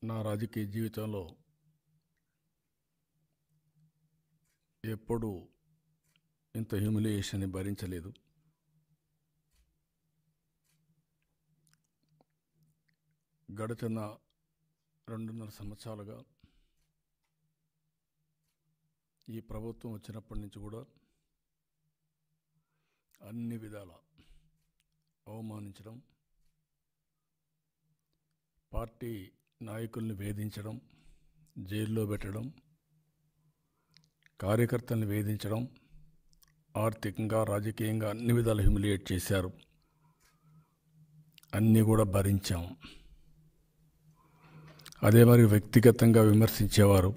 నా రాజకీయ జీవితంలో ఎప్పుడూ ఇంత హ్యూమిలియేషన్ని భరించలేదు. గడిచిన 2.5 సంవత్సరాలుగా ఈ ప్రభుత్వం వచ్చినప్పటి నుంచి కూడా అన్ని విధాల అవమానించడం, పార్టీ నాయకుల్ని వేధించడం, జైల్లో పెట్టడం, కార్యకర్తల్ని వేధించడం, ఆర్థికంగా రాజకీయంగా అన్ని విధాలు హ్యూమిలియేట్ చేశారు. అన్నీ కూడా భరించాం. అదే మరి వ్యక్తిగతంగా విమర్శించేవారు.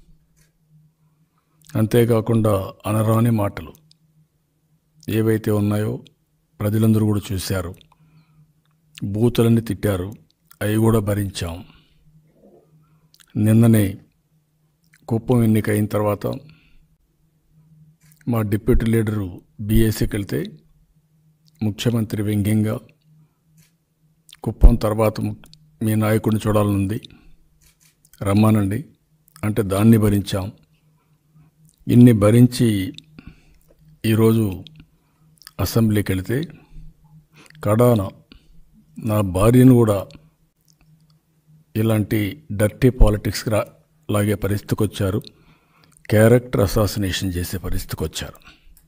అంతేకాకుండా అనరాని మాటలు ఏవైతే ఉన్నాయో ప్రజలందరూ కూడా చూశారు. బూతులన్నీ తిట్టారు, అవి కూడా భరించాం. నిన్ననే కుప్పం ఎన్నిక అయిన తర్వాత మా డిప్యూటీ లీడరు బీఏసీకి వెళ్తే ముఖ్యమంత్రి వ్యంగ్యంగా కుప్పం తర్వాత మీ నాయకుడిని చూడాలనుంది, రమ్మానండి అంటే దాన్ని భరించాం. ఇన్ని భరించి ఈరోజు అసెంబ్లీకి వెళితే కడాన నా భార్యను కూడా ఇలాంటి డర్టీ పాలిటిక్స్కి లాగే పరిస్థితికి వచ్చారు. క్యారెక్టర్ అసాసినేషన్ చేసే పరిస్థితికి వచ్చారు.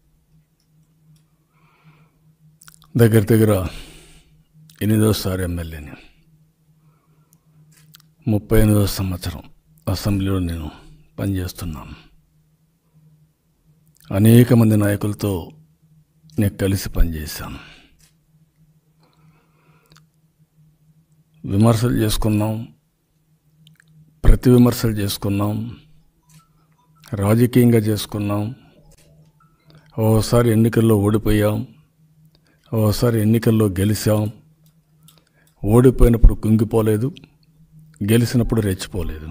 దగ్గర 8వ ఎమ్మెల్యేని, 38వ సంవత్సరం అసెంబ్లీలో నేను పనిచేస్తున్నాను. అనేక మంది నాయకులతో నేను కలిసి పనిచేశాను. విమర్శలు చేసుకున్నాం, ప్రతి విమర్శలు చేసుకున్నాం, రాజకీయంగా చేసుకున్నాం. ఓసారి ఎన్నికల్లో ఓడిపోయాం, ఓసారి ఎన్నికల్లో గెలిచాం. ఓడిపోయినప్పుడు కుంగిపోలేదు, గెలిచినప్పుడు రెచ్చిపోలేదు.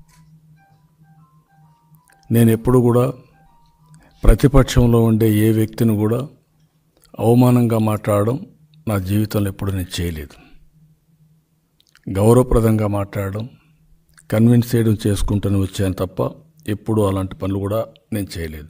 నేను ఎప్పుడు కూడా ప్రతిపక్షంలో ఉండే ఏ వ్యక్తిని కూడా అవమానంగా మాట్లాడడం నా జీవితంలో ఎప్పుడు నేను చేయలేదు. గౌరవప్రదంగా మాట్లాడడం, కన్విన్స్ చేయడం చేసుకుంటూనే వచ్చాను తప్ప ఎప్పుడు అలాంటి పనులు కూడా నేను చేయలేదు.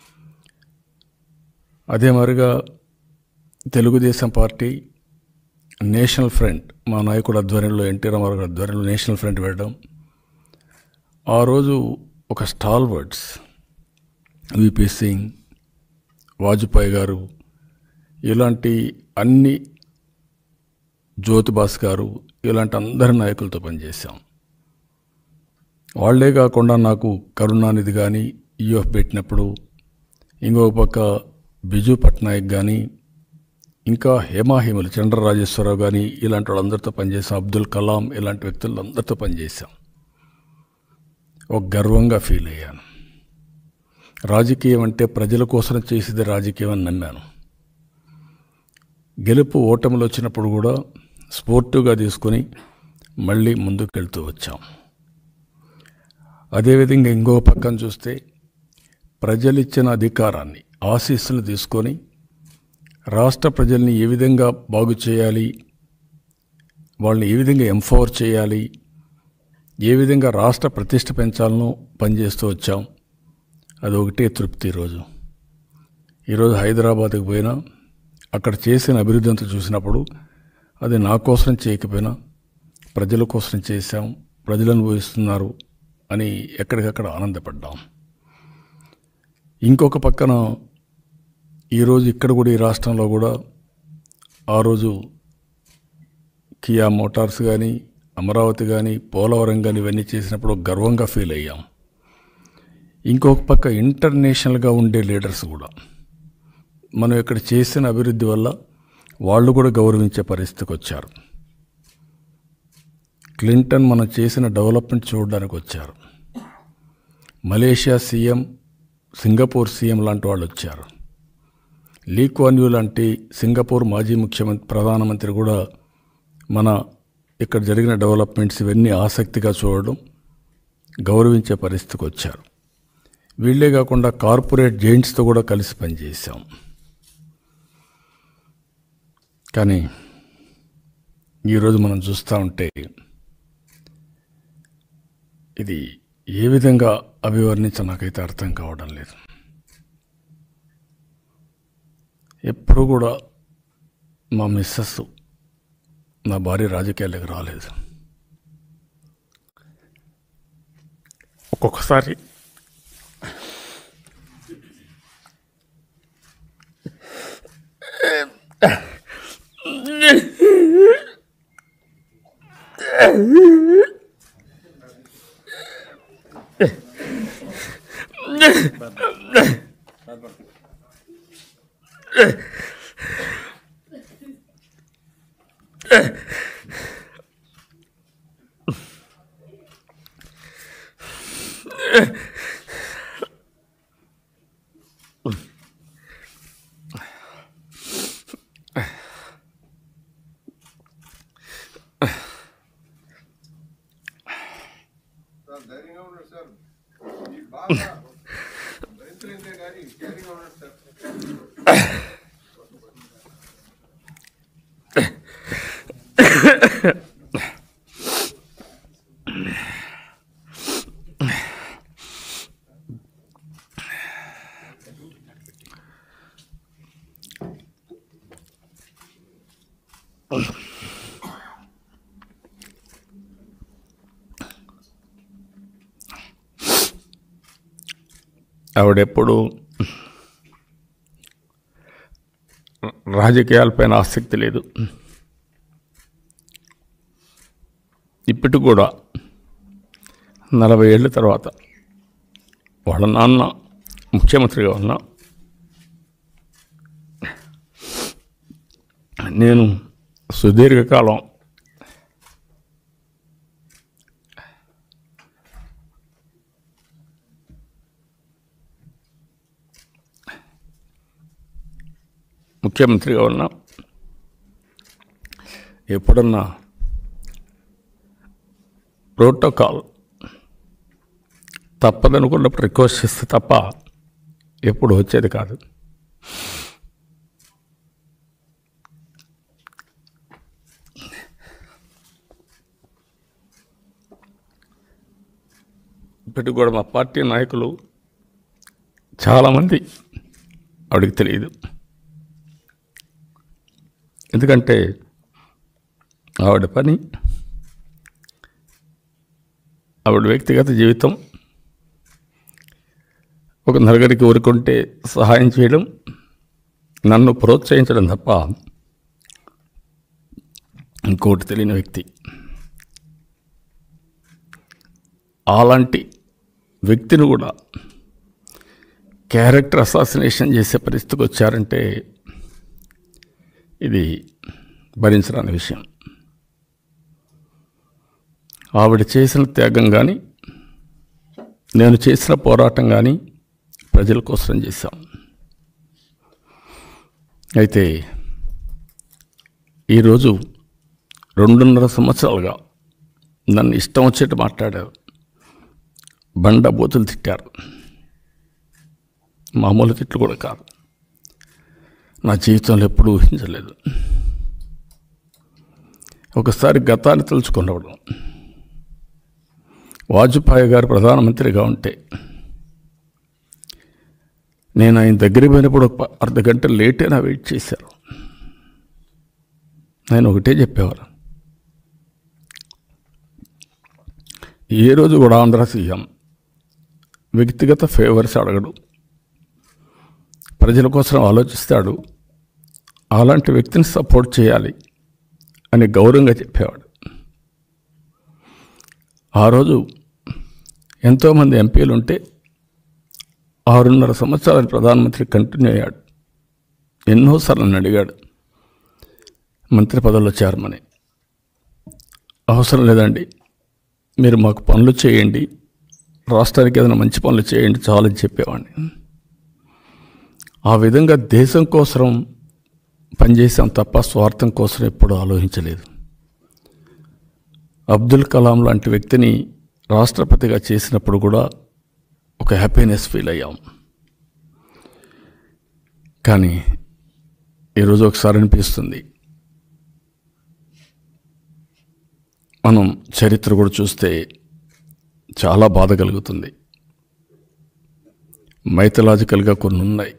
అదే మరిగా తెలుగుదేశం పార్టీ నేషనల్ ఫ్రంట్, మా నాయకుడు ఆధ్వర్యంలో, ఎన్టీ రామారావు ఆధ్వర్యంలో నేషనల్ ఫ్రంట్ పెట్టడం, ఆ రోజు ఒక స్టాల్వర్డ్స్ విపి సింగ్, వాజ్పేయి గారు, ఇలాంటి అన్ని, జ్యోతిబాస్ గారు, ఇలాంటి అందరి నాయకులతో పనిచేశాం. వాళ్లే కాకుండా నాకు కరుణానిధి కానీ యూఎఫ్ పెట్టినప్పుడు, ఇంకొక పక్క బిజు పట్నాయక్ కానీ, ఇంకా హేమాహేములు చంద్రరాజేశ్వరరావు కానీ, ఇలాంటి వాళ్ళందరితో పనిచేసాం. అబ్దుల్ కలాం, ఇలాంటి వ్యక్తులందరితో పనిచేశాం. ఒక గర్వంగా ఫీల్ అయ్యాను. రాజకీయం అంటే ప్రజల కోసం చేసేది రాజకీయం అని నమ్మాను. గెలుపు ఓటములు వచ్చినప్పుడు కూడా స్పోర్టివ్గా తీసుకొని మళ్ళీ ముందుకు వెళ్తూ వచ్చాం. అదేవిధంగా ఇంకో పక్కన చూస్తే ప్రజలిచ్చిన అధికారాన్ని, ఆశీస్సులు తీసుకొని రాష్ట్ర ప్రజల్ని ఏ విధంగా బాగు చేయాలి, వాళ్ళని ఏ విధంగా ఎంపవర్ చేయాలి, ఏ విధంగా రాష్ట్ర ప్రతిష్ట పెంచాలనో పనిచేస్తూ వచ్చాం. అదొకటే తృప్తి. ఈరోజు హైదరాబాద్కి పోయినా అక్కడ చేసిన అభివృద్ధి అంతా చూసినప్పుడు అది నా కోసం చేయకపోయినా ప్రజల కోసం చేశాం, ప్రజలు అనుభవిస్తున్నారు అని ఎక్కడికక్కడ ఆనందపడ్డాం. ఇంకొక పక్కన ఈరోజు ఇక్కడ కూడా, ఈ రాష్ట్రంలో కూడా ఆ రోజు కియా మోటార్స్ కానీ, అమరావతి కానీ, పోలవరం కానీ ఇవన్నీ చేసినప్పుడు గర్వంగా ఫీల్ అయ్యాం. ఇంకొక పక్క ఇంటర్నేషనల్గా ఉండే లీడర్స్ కూడా మనం ఇక్కడ చేసిన అభివృద్ధి వల్ల వాళ్ళు కూడా గౌరవించే పరిస్థితికి వచ్చారు. క్లింటన్ మనం చేసిన డెవలప్మెంట్ చూడడానికి వచ్చారు. మలేషియా సీఎం, సింగపూర్ సీఎం లాంటి వాళ్ళు వచ్చారు. లీ కువాన్ యూ లాంటి సింగపూర్ మాజీ ప్రధానమంత్రి కూడా మన ఇక్కడ జరిగిన డెవలప్మెంట్స్ ఇవన్నీ ఆసక్తిగా చూడడం, గౌరవించే పరిస్థితికి వచ్చారు. వీళ్ళే కాకుండా కార్పొరేట్ జైంట్స్తో కూడా కలిసి పనిచేశాం. కానీ ఈరోజు మనం చూస్తూ ఉంటే ఇది ఏ విధంగా అభివర్ణించ నాకైతే అర్థం కావడం లేదు. ఎప్పుడు కూడా మా మిస్సెస్, నా భార్య రాజకీయాలకు రాలేదు. ఒక్కొక్కసారి ఆవిడెప్పుడు రాజకీయాలపైన ఆసక్తి లేదు. ఇప్పటికి కూడా 40 ఏళ్ళ తర్వాత వాళ్ళ నాన్న ముఖ్యమంత్రిగా ఉన్నా, నేను సుదీర్ఘకాలం ముఖ్యమంత్రిగా ఉన్నా, ఎప్పుడన్నా ప్రోటోకాల్ తప్పదనుకున్నప్పుడు రిక్వెస్ట్ చేస్తే తప్ప ఎప్పుడు వచ్చేది కాదు. ఇప్పటికి కూడా మా పార్టీ నాయకులు చాలామంది ఆవిడకి తెలియదు. ఎందుకంటే ఆవిడ పని, ఆవిడ వ్యక్తిగత జీవితం ఒక నలుగురికి ఊరుకుంటే సహాయం చేయడం, నన్ను ప్రోత్సహించడం తప్ప ఇంకోటి తెలియని వ్యక్తి. అలాంటి వ్యక్తిని కూడా క్యారెక్టర్ అసాసినేషన్ చేసే పరిస్థితికి వచ్చారంటే ఇది భరించరాని విషయం. ఆవిడ చేసిన త్యాగం కానీ, నేను చేసిన పోరాటం కానీ ప్రజల కోసం చేశాం. అయితే ఈరోజు 2.5 సంవత్సరాలుగా నన్ను ఇష్టం వచ్చేట్టు మాట్లాడారు, బండ బూతులు తిట్టారు. మామూలు తిట్లు కూడా కాదు, నా జీవితంలో ఎప్పుడూ ఊహించలేదు. ఒకసారి గతాన్ని తలుచుకున్నప్పుడు, వాజ్పేయి గారు ప్రధానమంత్రిగా ఉంటే నేను ఆయన దగ్గరికి పోయినప్పుడు ఒక అర్ధగంట లేట్ అయినా వెయిట్ చేశారు. నేను ఒకటే చెప్పేవారు, ఏ రోజు కూడా ఆంధ్ర సీఎం వ్యక్తిగత ఫేవర్స్ అడగడు, ప్రజల కోసం ఆలోచిస్తాడు, అలాంటి వ్యక్తిని సపోర్ట్ చేయాలి అని గౌరవంగా చెప్పేవాడు. ఆ రోజు ఎంతోమంది ఎంపీలు ఉంటే 6.5 సంవత్సరాలు ప్రధానమంత్రి కంటిన్యూ అయ్యాడు. ఎన్నోసార్లు నన్ను అడిగాడు మంత్రి పదవిలో చేరమని. అవసరం లేదండి, మీరు మాకు పనులు చేయండి, రాష్ట్రానికి ఏదైనా మంచి పనులు చేయండి చాలని చెప్పేవాడిని. ఆ విధంగా దేశం కోసం పనిచేసాం తప్ప స్వార్థం కోసం ఎప్పుడూ ఆలోచించలేదు. అబ్దుల్ కలాం లాంటి వ్యక్తిని రాష్ట్రపతిగా చేసినప్పుడు కూడా ఒక హ్యాపీనెస్ ఫీల్ అయ్యాం. కానీ ఈరోజు ఒకసారి అనిపిస్తుంది, మనం చరిత్ర కూడా చూస్తే చాలా బాధ కలుగుతుంది. మైథలాజికల్గా కొన్ని ఉన్నాయి.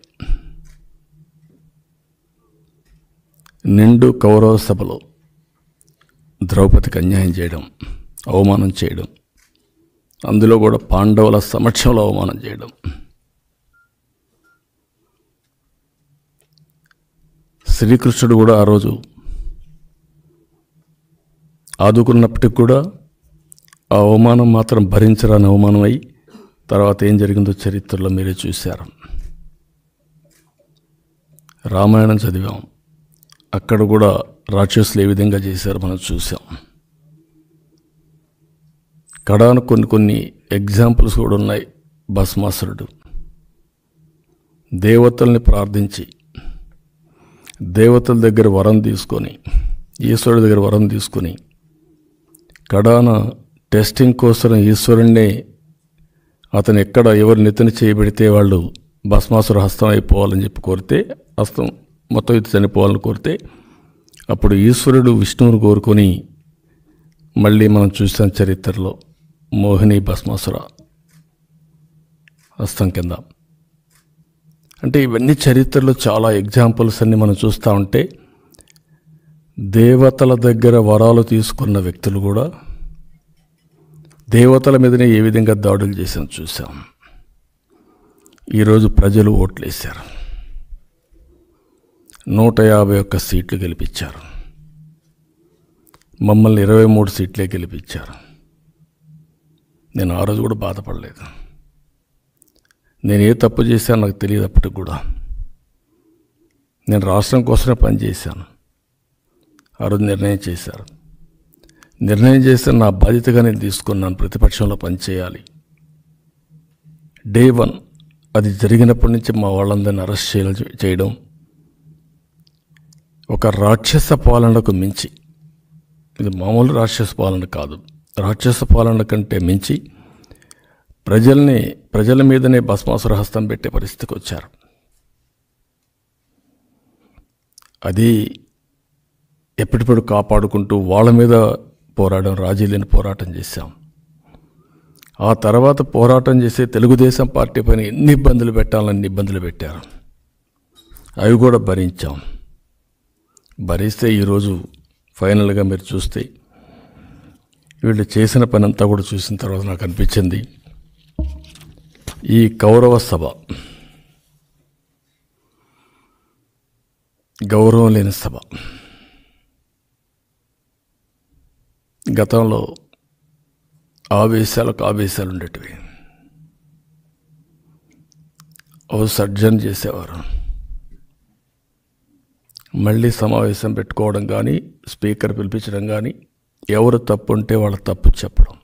నిండు కౌరవ సభలో ద్రౌపదికి అన్యాయం చేయడం, అవమానం చేయడం, అందులో కూడా పాండవుల సమక్షంలో అవమానం చేయడం. శ్రీకృష్ణుడు కూడా ఆ రోజు ఆదుకున్నప్పటికి కూడా ఆ అవమానం మాత్రం భరించరాని అవమానం అయి తర్వాత ఏం జరిగిందో చరిత్రలో మీరే చూశారు. రామాయణం చదివాం, అక్కడ కూడా రాక్షసులు ఏ విధంగా చేశారో మనం చూసాం. కడాన కొన్ని ఎగ్జాంపుల్స్ కూడా ఉన్నాయి. భస్మాసురుడు దేవతల్ని ప్రార్థించి దేవతల దగ్గర వరం తీసుకొని, ఈశ్వరుడి దగ్గర వరం తీసుకొని, కడాన టెస్టింగ్ కోసం ఈశ్వరుణ్ణే అతను ఎక్కడ ఎవరు నెత్తిన చేయబెడితే వాళ్ళు భస్మాసుర హస్తం అయిపోవాలని చెప్పి కోరితే, హస్తం మొత్తం ఇది చనిపోవాలని కోరితే, అప్పుడు ఈశ్వరుడు విష్ణువుని కోరుకొని మళ్ళీ మనం చూసాం చరిత్రలో మోహిని భస్మాసుర హస్తం కింద. అంటే ఇవన్నీ చరిత్రలో చాలా ఎగ్జాంపుల్స్ అన్ని మనం చూస్తూ ఉంటే దేవతల దగ్గర వరాలు తీసుకున్న వ్యక్తులు కూడా దేవతల మీదనే ఏ విధంగా దాడులు చేసాం చూసాం. ఈరోజు ప్రజలు ఓట్లేశారు, 151 సీట్లు గెలిపించారు, మమ్మల్ని 23 సీట్లే గెలిపించారు. నేను ఆ రోజు కూడా బాధపడలేదు. నేను ఏ తప్పు చేశాను నాకు తెలియదు అప్పటికి కూడా. నేను రాష్ట్రం కోసమే పనిచేశాను. ఆ రోజు నిర్ణయం చేశారు. నిర్ణయం చేస్తే నా బాధ్యతగా నేను తీసుకున్నాను, ప్రతిపక్షంలో పనిచేయాలి. డే 1 అది జరిగినప్పటి నుంచి మా వాళ్ళందరినీ అరెస్ట్ చేయడం, ఒక రాక్షస పాలనకు మించి, ఇది మామూలు రాక్షస పాలన కాదు, రాక్షస పాలన కంటే మించి ప్రజల మీదనే భస్మాసుర హస్తం పెట్టే పరిస్థితికి వచ్చారు. అది ఎప్పటికప్పుడు కాపాడుకుంటూ వాళ్ళ మీద పోరాడడం, రాజీ లేని పోరాటం చేశాం. ఆ తర్వాత పోరాటం చేసే తెలుగుదేశం పార్టీ పైన ఎన్ని ఇబ్బందులు పెట్టాలని ఇబ్బందులు పెట్టారు. అవి కూడా భరించాం. భరిస్తే ఈరోజు ఫైనల్గా మీరు చూస్తే వీళ్ళు చేసిన పని అంతా కూడా చూసిన తర్వాత నాకు అనిపించింది, ఈ కౌరవ సభ గౌరవం లేని సభ. గతంలో ఆవేశాలకు ఆవేశాలు ఉండేటివి. ఓ సర్జన్ చేసేవారు, మళ్ళీ సమావేశం పెట్టుకోవడం కానీ, స్పీకర్ పిలిపించడం కానీ, ఎవరు తప్పు ఉంటే వాళ్ళ తప్పు చెప్పడం.